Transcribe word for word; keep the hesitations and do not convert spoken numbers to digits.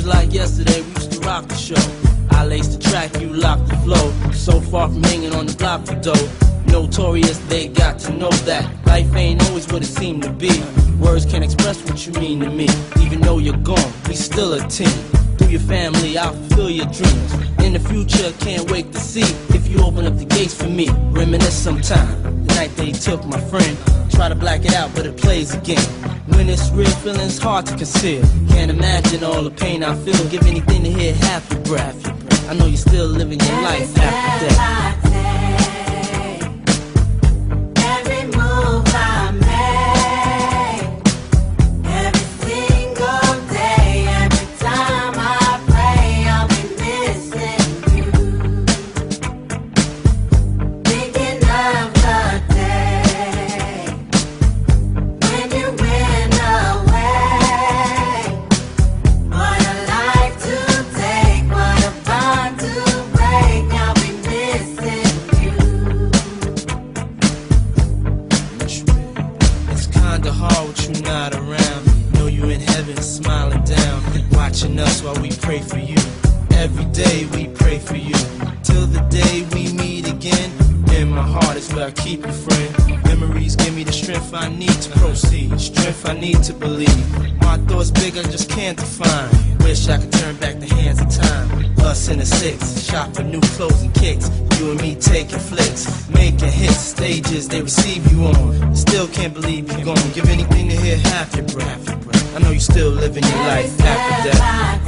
like yesterday, we used to rock the show. I laced the track, you locked the flow. So far from hanging on the block for dough. Notorious, they got to know that life ain't always what it seemed to be. Words can't express what you mean to me. Even though you're gone, we still a team. Through your family, I'll fulfill your dreams. In the future, can't wait to see if you open up the gates for me. Reminisce sometime, the night they took my friend. Try to black it out, but it plays again. When it's real, feeling's hard to conceal. Can't imagine all the pain I feel. Give anything to hear half your breath. I know you're still living your life after death. Hard with you not around. Know you in heaven smiling down, watching us while we pray for you. Every day we pray for you, till the day we meet again. In my heart is where I keep you, friend. Memories give me the strength I need to proceed, strength I need to believe. My thoughts big, I just can't define. Wish I could turn back the hands of time. Us in the six, shop for new clothes and kicks. You and me taking flicks, making hits, stages they receive you on. Still can't believe you're gone. Give anything to hear half your breath. I know you still living your life after death.